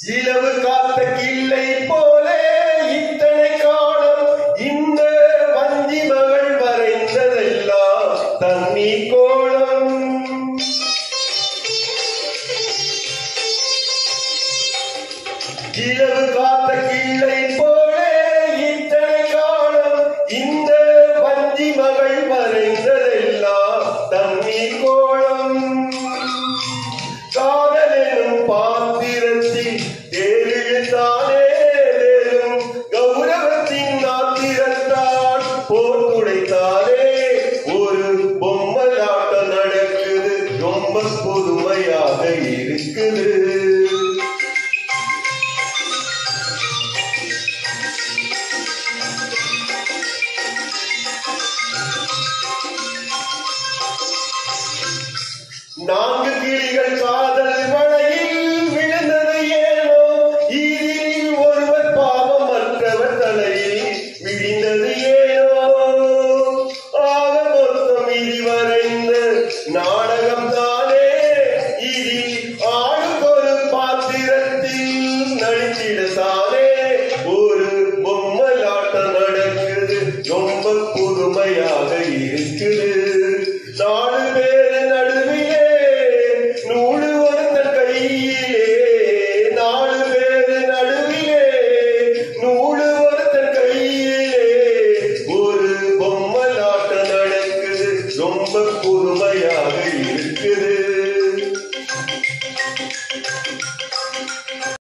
இலவு காத்த கிள்ளை போலே இத்தனை காலம் இந்த வஞ்சி மகள் வரைந்ததெல்லாம் தண்ணீர் கோலம். இலவு காத்த கிள்ளை போலே இத்தனை காலம் இந்த வஞ்சி மகள் வரைந்ததெல்லாம் தண்ணீர் கோலம். காதலெனும் பாத்திரத்தில் தேரிழுத்தானே வேறும் கௌரவத்தின் ஆத்திரத்தால் போர் துடைத்தாலே ஒரு பொம்மலாட்டம் நடக்குது, ரொம்ப புதுமையாக இருக்குது. நான்கு கிளிகள் காதல்